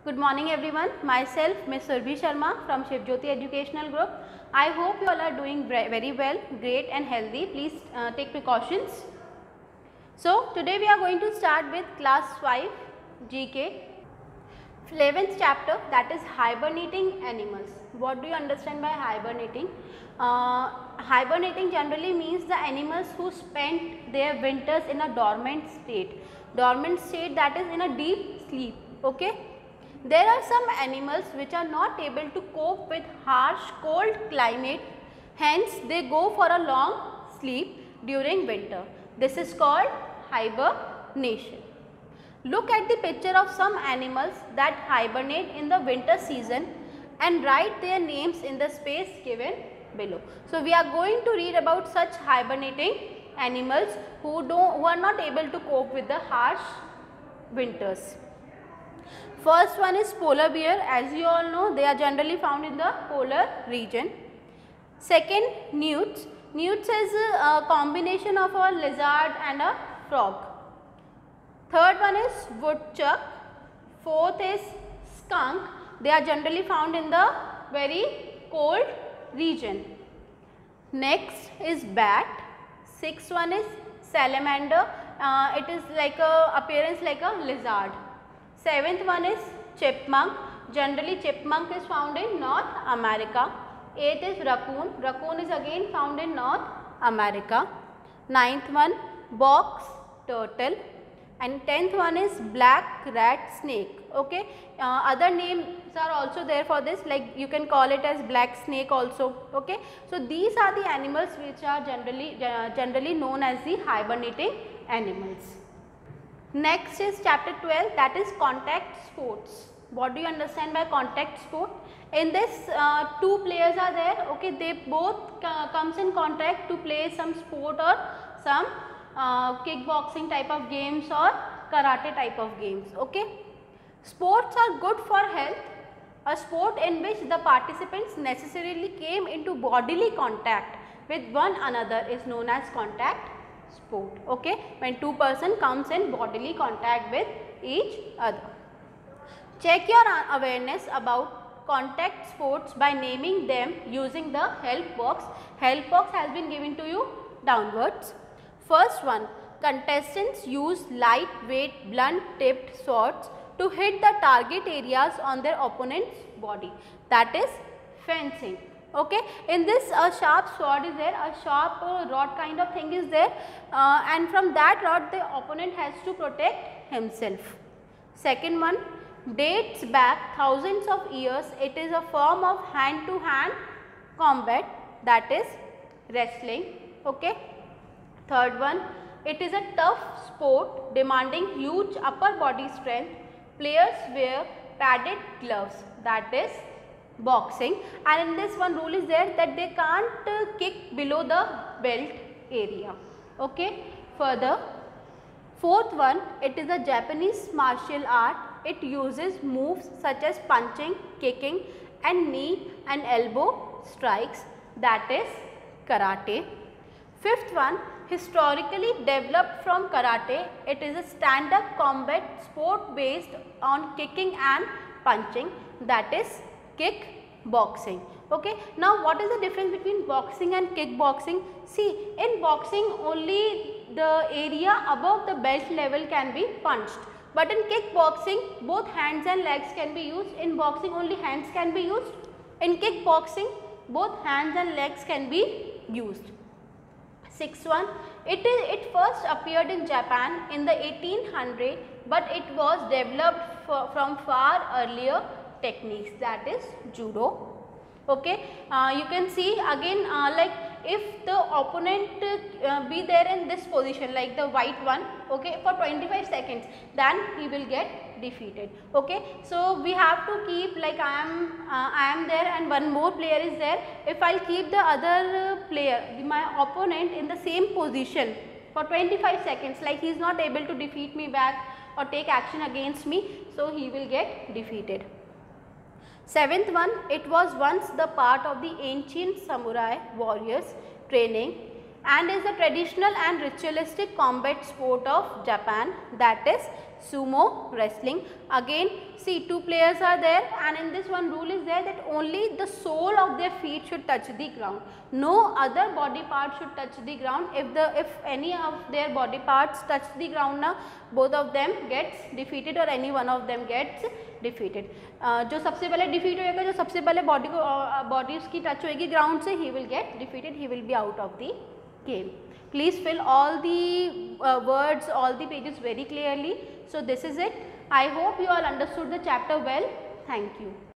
Good morning everyone. Myself Ms. Surbhi Sharma from Shivjyoti Educational Group. I hope you all are doing very well, great and healthy. Please take precautions. So today we are going to start with class 5 GK 11th chapter, that is hibernating animals. What do you understand by hibernating? Hibernating generally means the animals who spend their winters in a dormant state. Dormant state, that is in a deep sleep. Okay. There are some animals which are not able to cope with harsh cold climate, hence they go for a long sleep during winter. This is called hibernation. Look at the picture of some animals that hibernate in the winter season and write their names in the space given below. So we are going to read about such hibernating animals who are not able to cope with the harsh winters. First one is polar bear. As you all know, they are generally found in the polar region. Second, newts. Newts is a combination of a lizard and a frog. Third one is woodchuck. Fourth is skunk. They are generally found in the very cold region. Next is bat. Sixth one is salamander. It is like a appearance like a lizard. Seventh one is chipmunk. Generally chipmunk is found in North America. Eighth is raccoon. Raccoon is again found in North America. Ninth one box turtle. And 10th one is black rat snake. Okay. Other names are also there for this, like you can call it as black snake also. Okay. So these are the animals which are generally known as the hibernating animals. Next is chapter 12, that is contact sports. What do you understand by contact sport? In this two players are there. Okay. They both comes in contact to play some sport or some kickboxing type of games or karate type of games. Okay. Sports are good for health. A sport in which the participants necessarily came into bodily contact with one another is known as contact sport. Okay. When two person comes in bodily contact with each other. Check your awareness about contact sports by naming them using the help box. Help box has been given to you downwards. First one, contestants use lightweight blunt tipped swords to hit the target areas on their opponent's body, that is fencing. Okay. In this a sharp sword is there, a sharp rod kind of thing is there, and from that rod the opponent has to protect himself. Second one, dates back thousands of years. It is a form of hand to hand combat, that is wrestling. Okay. Third one, it is a tough sport demanding huge upper body strength. Players wear padded gloves, that is boxing, and in this one rule is there that they can't kick below the belt area. Okay. Further, fourth one, it is a Japanese martial art. It uses moves such as punching, kicking and knee and elbow strikes, that is karate. Fifth one, historically developed from karate, it is a stand-up combat sport based on kicking and punching, that is kickboxing. Okay. Now what is the difference between boxing and kickboxing? See, in boxing only the area above the belt level can be punched, but in kickboxing both hands and legs can be used. In boxing only hands can be used. In kickboxing both hands and legs can be used. Sixth one, it first appeared in Japan in the 1800s, but it was developed from far earlier techniques, that is judo. Okay. You can see again like if the opponent be there in this position like the white one, okay, for 25 seconds, then he will get defeated. Okay. So we have to keep, like I am there and one more player is there. If I will keep the other player, my opponent, in the same position for 25 seconds, like he is not able to defeat me back or take action against me, so he will get defeated. Seventh one, it was once the part of the ancient samurai warriors training and is a traditional and ritualistic combat sport of Japan, that is sumo wrestling. Again see, 2 players are there, and in this one rule is there that only the sole of their feet should touch the ground. No other body part should touch the ground. If any of their body parts touch the ground now, both of them gets defeated or any one of them gets defeated. जो सबसे पहले defeat होएगा, जो सबसे पहले body उसकी touch होएगी ground से, he will get defeated, he will be out of the game. Please fill all the words, all the pages very clearly. So this is it. I hope you all understood the chapter well. Thank you.